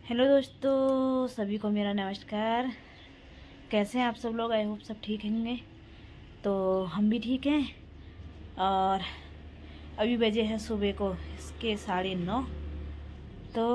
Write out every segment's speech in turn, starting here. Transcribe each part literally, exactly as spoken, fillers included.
Hello दोस्तों, सभी को मेरा नमस्कार। कैसे हैं आप सब लोग? आई होप सब ठीक होंगे। तो हम भी ठीक हैं। और अभी बजे हैं सुबह को इसके साढ़े नौ। तो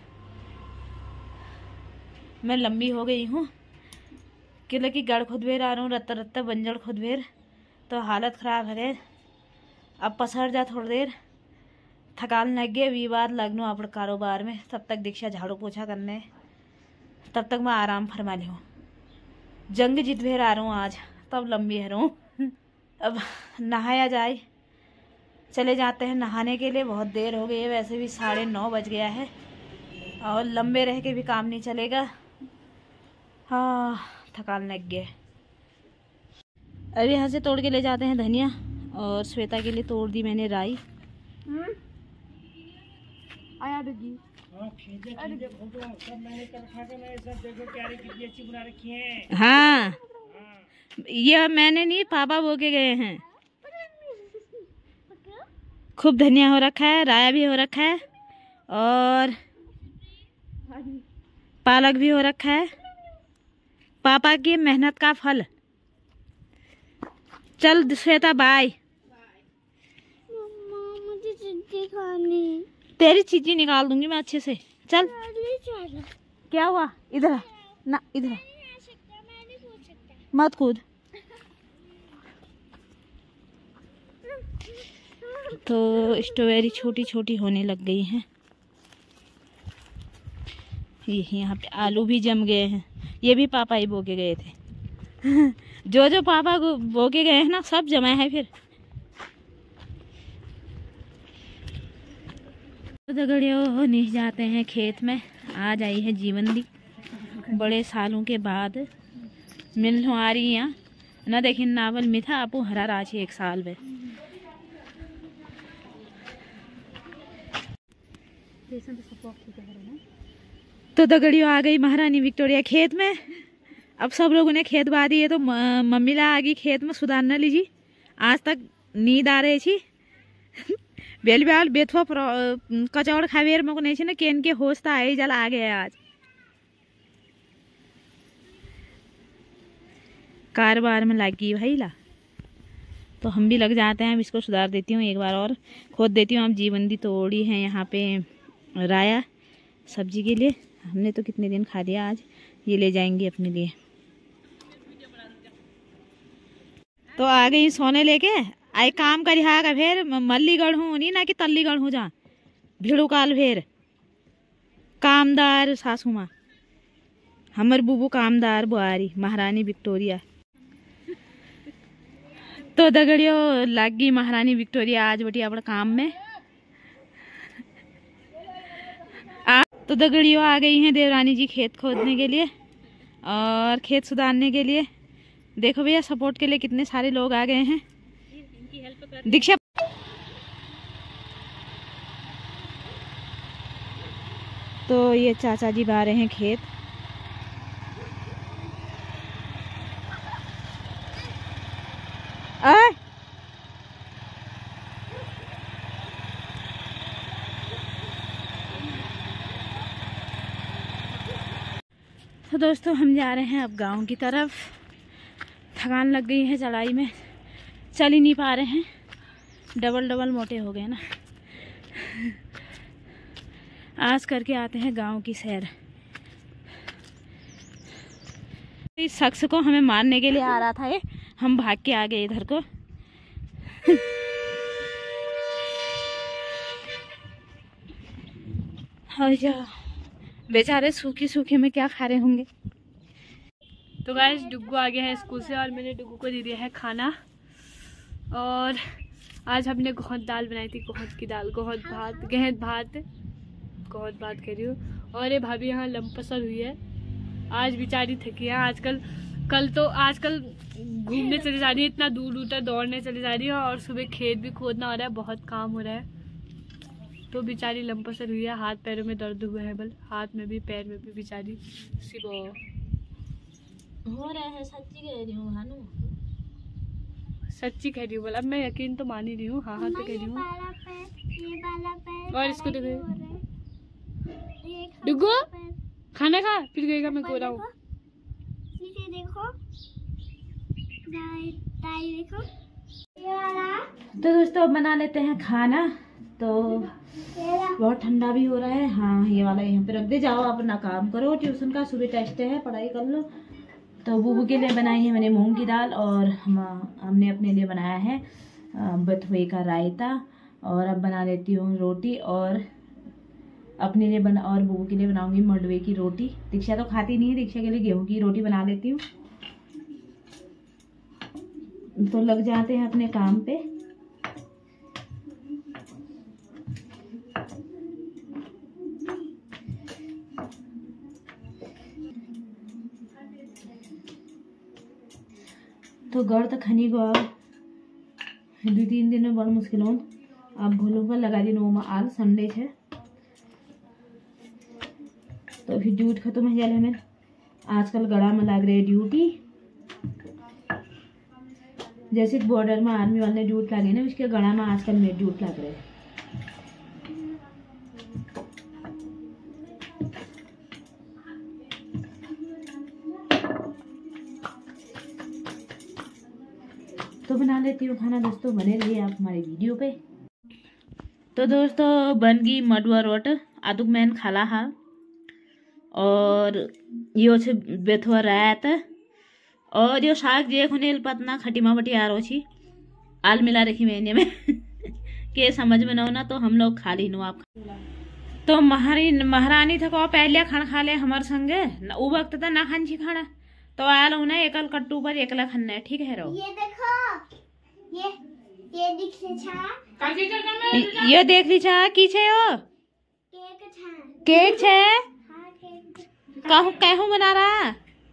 मैं लंबी हो गई हूँ कि कि गड़ खुदवेर आ रहा हूँ, रत्ता रत्ता बंजड़ खुदवेर। तो हालत ख़राब है। अब पसर जा थोड़ी देर, थकान लग गई। अभी बार लगनू अपने कारोबार में, तब तक दीक्षा झाड़ू पोछा करने, तब तक मैं आराम फरमा ली हूँ। जंग जीत भेर आ रहा हूँ आज, तब लंबी है रहूँ। अब नहाया जाए, चले जाते हैं नहाने के लिए। बहुत देर हो गई है, वैसे भी साढ़े नौ बज गया है और लंबे रह के भी काम नहीं चलेगा। हाँ, थकान लग गया। अभी यहाँ से तोड़ के ले जाते हैं धनिया, और श्वेता के लिए तोड़ दी मैंने राई। आया दीदी। हाँ, ये मैंने नहीं, पापा बो के गए हैं। खूब धनिया हो रखा है, राया भी हो रखा है और पालक भी हो रखा है। पापा की मेहनत का फल। चल श्वेता, बाय। मुझे चिट्ठी खानी। तेरी चीज़ें निकाल दूंगी मैं अच्छे से। चल। क्या हुआ? इधर ना, इधर मत कूद। तो स्ट्रॉबेरी छोटी छोटी होने लग गई हैं। ये यहाँ पे आलू भी जम गए हैं। ये भी पापा ही बो के गए थे। जो जो पापा को बो के गए हैं ना, सब जमा है। फिर दगड़ियों नहीं जाते हैं खेत में। आज आई है जीवंदी, बड़े सालों के बाद मिल आ रही है ना। देखिन नावल मिठा आपू हरा राशि एक साल में। तो दगड़ियों आ गई महारानी विक्टोरिया खेत में। अब सब लोगों ने खेत बा दिए, तो मम्मी ला आ गई खेत में सुधारना लीजिए। आज तक नींद आ रही थी। बेल बेल बेथुआ कचौड़ खावेर में को नहीं छे ना, केन के होश था आई जल आ गया आज। कारोबार में लग गई भाई ला, तो हम भी लग जाते हैं। अब इसको सुधार देती हूँ, एक बार और खोद देती हूँ। अब जीवंदी तोड़ी है यहाँ पे राया सब्जी के लिए। हमने तो कितने दिन खा लिया, आज ये ले जाएंगे अपने लिए। तो आ गई सोने लेके। आई काम कर का फिर मल्लीगढ़ हूँ नहीं ना कि तल्लीगढ़ हूँ, जहाँ भिड़ू काल फिर कामदार सासू माँ हमर बुबू कामदार बुआरी महारानी विक्टोरिया। तो दगड़ियों लग गई महारानी विक्टोरिया आज बटी अपने काम में। आ, तो दगड़ियों आ गई हैं देवरानी जी खेत खोदने के लिए और खेत सुधारने के लिए। देखो भैया, सपोर्ट के लिए कितने सारे लोग आ गए हैं। दीक्षा तो ये चाचा जी बा रहे हैं खेत। आ? तो दोस्तों हम जा रहे हैं अब गांव की तरफ। थकान लग गई है चढ़ाई में, चल ही नहीं पा रहे हैं। डबल डबल मोटे हो गए ना। आज करके आते हैं गांव की सैर। इस शख्स को हमें मारने के लिए आ रहा था ये, हम भाग के आ गए इधर को। बेचारे सूखी सूखी में क्या खा रहे होंगे। तो गाइस डुग्गू आ गया है स्कूल से और मैंने डुग्गू को दे दिया है खाना। और आज हमने गोहत दाल बनाई थी, गोहत की दाल, गोहत भात, गहत भात, गोहत भात कह रही हूँ। और ये भाभी यहाँ लंपसर हुई है, आज बेचारी थकी है। आजकल कल तो आजकल घूमने चली जा रही है, इतना दूर दूर तक दौड़ने चली जा रही है। और सुबह खेत भी खोदना हो रहा है, बहुत काम हो रहा है। तो बेचारी लंपसर हुई है, हाथ पैरों में दर्द हुआ है, बल हाथ में भी पैर में भी बेचारी सिबो हो रहा है। सच्ची कह रही हूँ भानु, सच्ची कह रही हूँ। बोला अब मैं यकीन तो मान ही रही हूँ। हाँ हाँ तो कह रही हूँ। और इसको देखो डुग्गू, खाना खा फिर गएगा मैं को रहा हूँ। देखो दाई दाई देखो तो दोस्तों अब बना लेते हैं खाना। तो बहुत ठंडा भी हो रहा है। हाँ ये वाला यहाँ पे रख दे, जाओ अपना काम करो, ट्यूशन का सुबह टेस्ट है, पढ़ाई कर लो। तो बूबू के लिए बनाई है मैंने मूंग की दाल और हम हमने अपने लिए बनाया है बथुए का रायता। और अब बना लेती हूँ रोटी और अपने लिए बना और बूबू के लिए बनाऊंगी मंडवे की रोटी। दीक्षा तो खाती नहीं है, दीक्षा के लिए गेहूं की रोटी बना लेती हूँ। तो लग जाते हैं अपने काम पे। तो गढ़ तो खनी गो दो तीन दिन में बड़ मुश्किल हो। अब भूलों का लगा दी नो आल संडे है तो फिर ड्यूट खत्म हो जाए हमें। आजकल गड़ा में लग रही है ड्यूटी, जैसे बॉर्डर में आर्मी वाले ड्यूट लगे ना, उसके गड़ा में आजकल में ड्यूट लग रहे हैं। तो बना लेती हूँ खाना दोस्तों, बने रहिए आप हमारे वीडियो पे। तो दोस्तों बन गई मडुआ रोट आदुक मैन खाला हा और यो छे बेथुआ रात और यो शाक जे खुनेल पतना खटीमा बटी आ रोची आल मिला रखी मैंने में के समझ में न हो ना तो हम लोग खा ली नो आप। तो महारी महारानी था को पहले खाना खा ले हमारे संगे, वो वक्त था ना खान छी खाना तो आयल उन्हें एकल कट्टू पर एकला खाना है, ठीक है रो। ये देखो ये ये दिख छा ये देख ली छा की छे ओ केक छा केक छे। हां केक कहूं कहूं बना रहा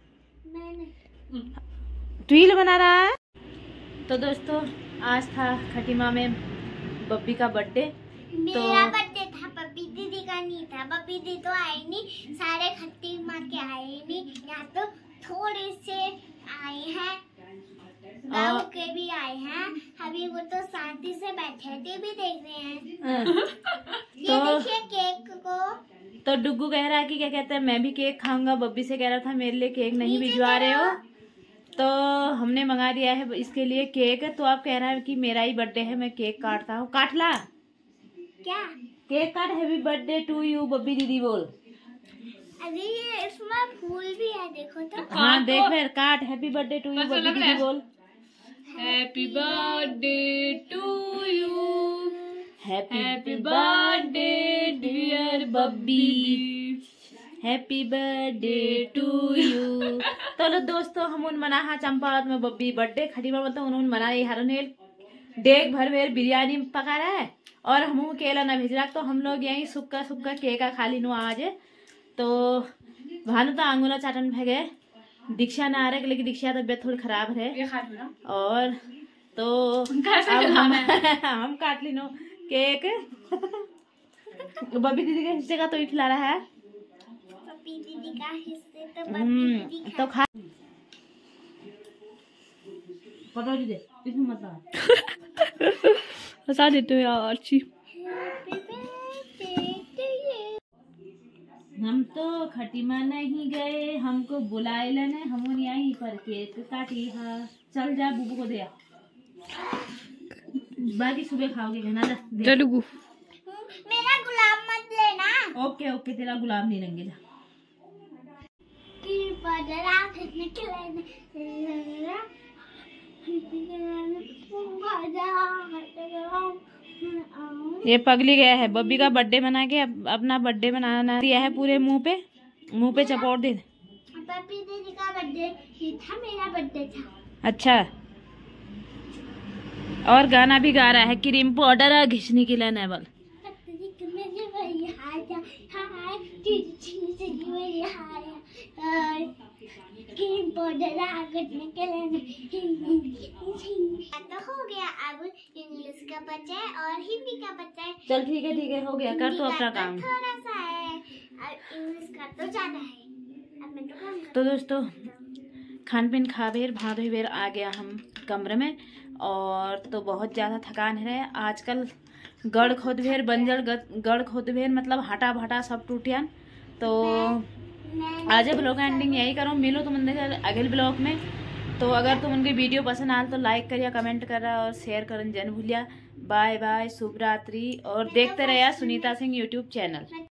मैंने ट्वील बना रहा है। तो दोस्तों आज था खटीमा में बब्बी का बर्थडे। तो मेरा बर्थडे था, बब्बी दीदी का नहीं था। बब्बी दीदी तो आई नहीं, सारे खटीमा के आए नहीं, यहाँ तो थोड़े से आए हैं, गाँव के भी आए हैं। अभी वो तो शांति से बैठे टीवी देख रहे हैं। ये तो देखिए केक को। तो डुग्गू कह रहा है कि क्या कहते हैं मैं भी केक खाऊंगा। बब्बी से कह रहा था मेरे लिए केक नहीं भिजवा रहे हो, तो हमने मंगा दिया है इसके लिए केक। तो आप कह रहा है कि मेरा ही बर्थडे है, मैं केक काटता हूँ। काट ला क्या केक काट, happy birthday to you Babbi दीदी बोल। अरे ये इसमें फूल भी है देखो तो। हाँ देख फिर काट, happy birthday to you Babbi दीदी बोल। Happy birthday to you, happy birthday dear Babbi, happy birthday to you. तो लो दोस्तों हम उन मना हा चंपावत में बब्बी बर्थडे खटीमा मतलब उन्होंने मनाई हरनेल डेग भर भर बिरयानी पका रहा है और हम केला ना भेज रहा। तो हम लोग यही सुक्का सुक्का केका खा ली नो आज। तो भानु तो आंगुला चाटन भगे, दीक्षा ना आ रहा है लेकिन दीक्षा तबियत थोड़ी खराब है। और तो अब हम हम काट ली नो केक। बब्बी दीदी के हिस्से का तो ही खिला रहा है। बब्बी दीदी का हिस्से तो बब्बी दीदी तो खा पता दे इसमें मतलब हंसा देते हो यार अच्छी। हम तो खटीमा नहीं गए, हमको बुलाए लेने, हम यहीं पर केक काटी। हाँ चल जा बुबू को दे, बाकी सुबह खाओगे ना। डुगू मेरा गुलाब मत लेना। ओके ओके तेरा गुलाब नहीं लेंगे जा। ये पगली गया है बब्बी का बर्थडे मना के अब अपना बर्थडे मनाना दिया है पूरे मुंह पे मुंह पे चपोट दे। बब्बी दीदी का बर्थडे ये था, मेरा बर्थडे था। अच्छा और गाना भी गा रहा है क्रीम पाउडर घिसने के लिए नेवल। तो हो गया, अब इंग्लिश का बच्चा है और हिंदी का बच्चा है। चल ठीक है ठीक है हो गया, कर तो अपना काम। थोड़ा सा है और इंग्लिश का तो ज्यादा है। अब मैं तो काम कर। तो दोस्तों खान पीन खा बेर भादो बेर आ गया हम कमरे में और तो बहुत ज़्यादा थकान है। आजकल गढ़ खोद भेर बंजर गढ़ खोद भेर मतलब हटा भटा सब टूटियान। तो आज ब्लॉग एंडिंग यही करो, मिलो तुम अगले ब्लॉग में। तो अगर तुम उनकी वीडियो पसंद आल तो लाइक करिए, कमेंट करा और शेयर करन जन भूलिया। बाय बाय, शुभ रात्रि और देखते रहिए सुनीता सिंह यूट्यूब चैनल।